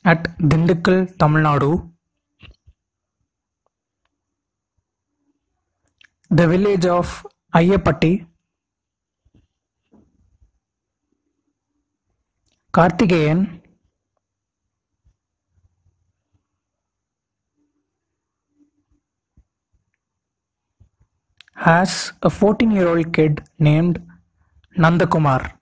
At Dindigul, Tamil Nadu, the village of Ayyapatti, Karthikeyan has a 14-year-old kid named Nandakumar.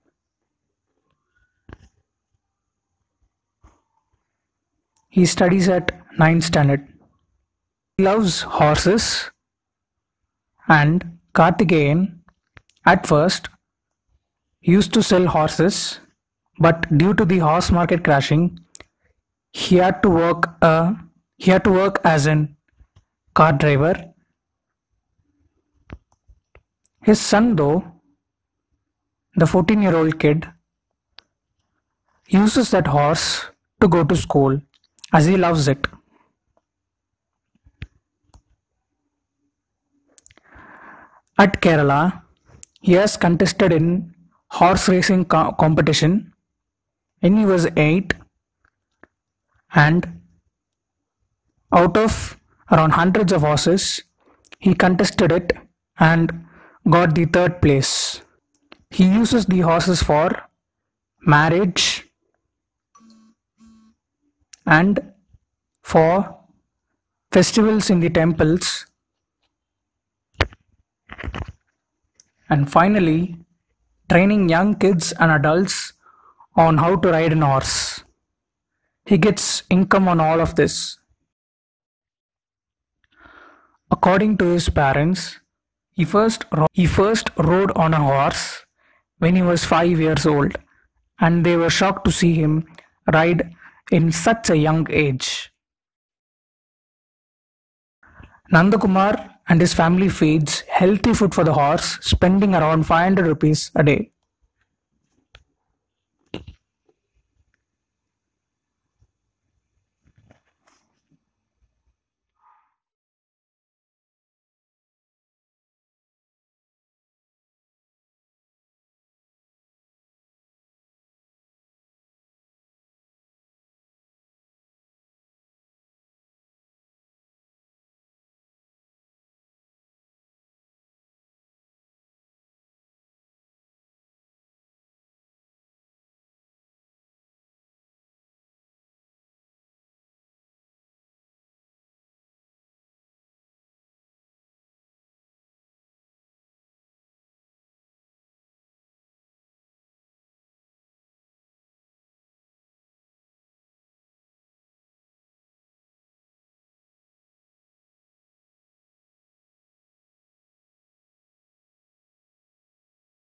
He studies at 9th standard. He loves horses, and Karthikeyan at first used to sell horses, but due to the horse market crashing, he had to work as an car driver. His son, though, the 14-year-old kid, uses that horse to go to school as he loves it. At Kerala, he has contested in horse racing competition when he was 8, and out of around hundreds of horses, he contested it and got the third place. He uses the horses for marriage and for festivals in the temples, and finally training young kids and adults on how to ride an horse. He gets income on all of this. According to his parents, he first rode on a horse when he was 5 years old, and they were shocked to see him ride in such a young age. Nandakumar and his family feeds healthy food for the horse, spending around 500 rupees a day.